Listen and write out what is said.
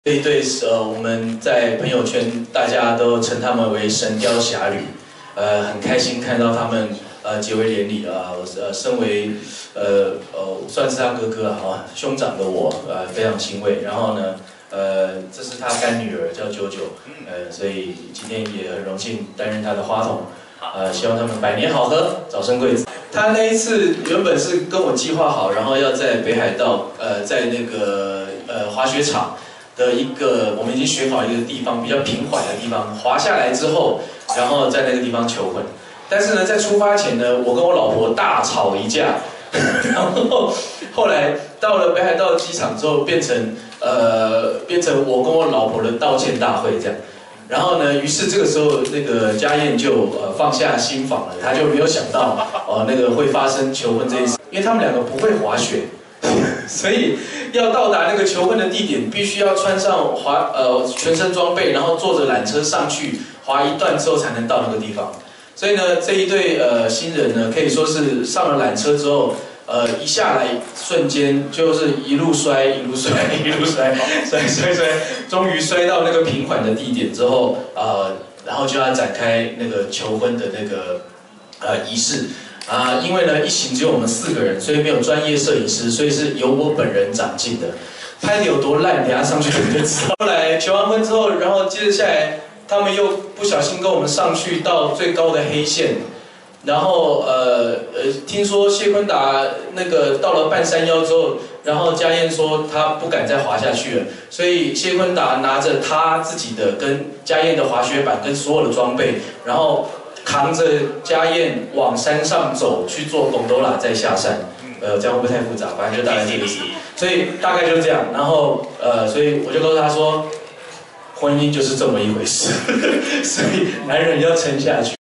这一对我们在朋友圈大家都称他们为神雕侠侣，很开心看到他们结为连理啊。我身为算是他哥哥啊，兄长的我非常欣慰。然后呢，这是他干女儿叫九九，所以今天也很荣幸担任他的花童。希望他们百年好合，早生贵子。他那一次原本是跟我计划好，然后要在北海道，在那个滑雪场的一个我们已经选好一个地方，比较平缓的地方，滑下来之后，然后在那个地方求婚。但是呢，在出发前呢，我跟我老婆大吵一架，然后后来到了北海道机场之后，变成我跟我老婆的道歉大会这样。然后呢，于是这个时候那个家燕就放下心防了，她就没有想到那个会发生求婚这一事，因为他们两个不会滑雪，所以要到达那个求婚的地点，必须要穿上全身装备，然后坐着缆车上去滑一段之后才能到那个地方。所以呢，这一对新人呢，可以说是上了缆车之后。一下来瞬间就是一路摔，终于摔到那个平缓的地点之后，然后就要展开那个求婚的那个仪式因为呢一行只有我们4个人，所以没有专业摄影师，所以是由我本人掌镜的，拍的有多烂，等下上去你就知道。后来求完婚之后，然后接着下来，他们又不小心跟我们上去到最高的黑线。然后听说谢坤达那个到了半山腰之后，然后家燕说他不敢再滑下去了，所以谢坤达拿着他自己的跟家燕的滑雪板跟所有的装备，然后扛着家燕往山上走去做贡多拉再下山。这样会不会太复杂？反正就大概这个意思。所以大概就是这样。然后所以我就告诉他说，婚姻就是这么一回事，所以男人要撑下去。